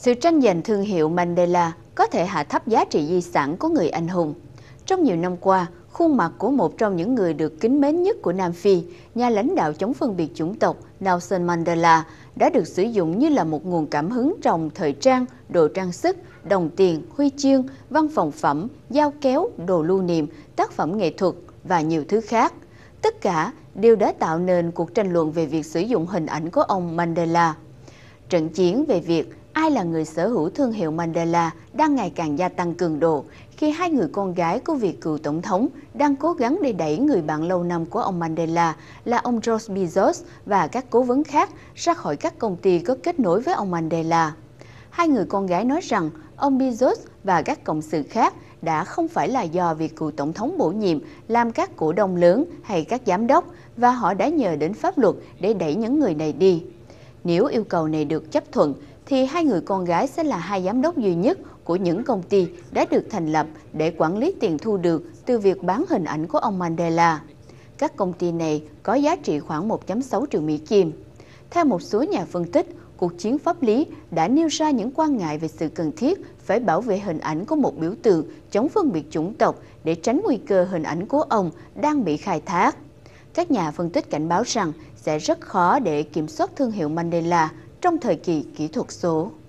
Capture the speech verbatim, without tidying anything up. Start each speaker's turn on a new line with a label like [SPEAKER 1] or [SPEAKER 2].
[SPEAKER 1] Sự tranh giành thương hiệu Mandela có thể hạ thấp giá trị di sản của người anh hùng. Trong nhiều năm qua, khuôn mặt của một trong những người được kính mến nhất của Nam Phi, nhà lãnh đạo chống phân biệt chủng tộc Nelson Mandela, đã được sử dụng như là một nguồn cảm hứng trong thời trang, đồ trang sức, đồng tiền, huy chương, văn phòng phẩm, dao kéo, đồ lưu niệm, tác phẩm nghệ thuật và nhiều thứ khác. Tất cả đều đã tạo nên cuộc tranh luận về việc sử dụng hình ảnh của ông Mandela. Trận chiến về việc ai là người sở hữu thương hiệu Mandela đang ngày càng gia tăng cường độ khi hai người con gái của vị cựu tổng thống đang cố gắng để đẩy người bạn lâu năm của ông Mandela là ông Jeff Bezos và các cố vấn khác ra khỏi các công ty có kết nối với ông Mandela. Hai người con gái nói rằng ông Bezos và các cộng sự khác đã không phải là do vị cựu tổng thống bổ nhiệm làm các cổ đông lớn hay các giám đốc, và họ đã nhờ đến pháp luật để đẩy những người này đi. Nếu yêu cầu này được chấp thuận, thì hai người con gái sẽ là hai giám đốc duy nhất của những công ty đã được thành lập để quản lý tiền thu được từ việc bán hình ảnh của ông Mandela. Các công ty này có giá trị khoảng một phẩy sáu triệu Mỹ Kim. Theo một số nhà phân tích, cuộc chiến pháp lý đã nêu ra những quan ngại về sự cần thiết phải bảo vệ hình ảnh của một biểu tượng chống phân biệt chủng tộc để tránh nguy cơ hình ảnh của ông đang bị khai thác. Các nhà phân tích cảnh báo rằng sẽ rất khó để kiểm soát thương hiệu Mandela trong thời kỳ kỹ thuật số.